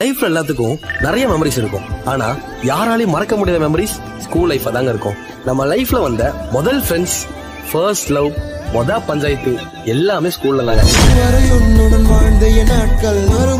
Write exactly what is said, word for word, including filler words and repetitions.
லைஃப்ல எல்லாத்துக்கும் நிறைய மெமரிஸ் இருக்கும். ஆனா யாராலையும் மறக்க முடியாத மெமரிஸ் ஸ்கூல் லைஃப் தாங்க இருக்கும். நம்ம லைஃப்ல வந்த முதல் ஃப்ரெண்ட்ஸ், ஃபர்ஸ்ட் லவ், மொத பஞ்சாயத்து எல்லாமே ஸ்கூல்ல தாங்க.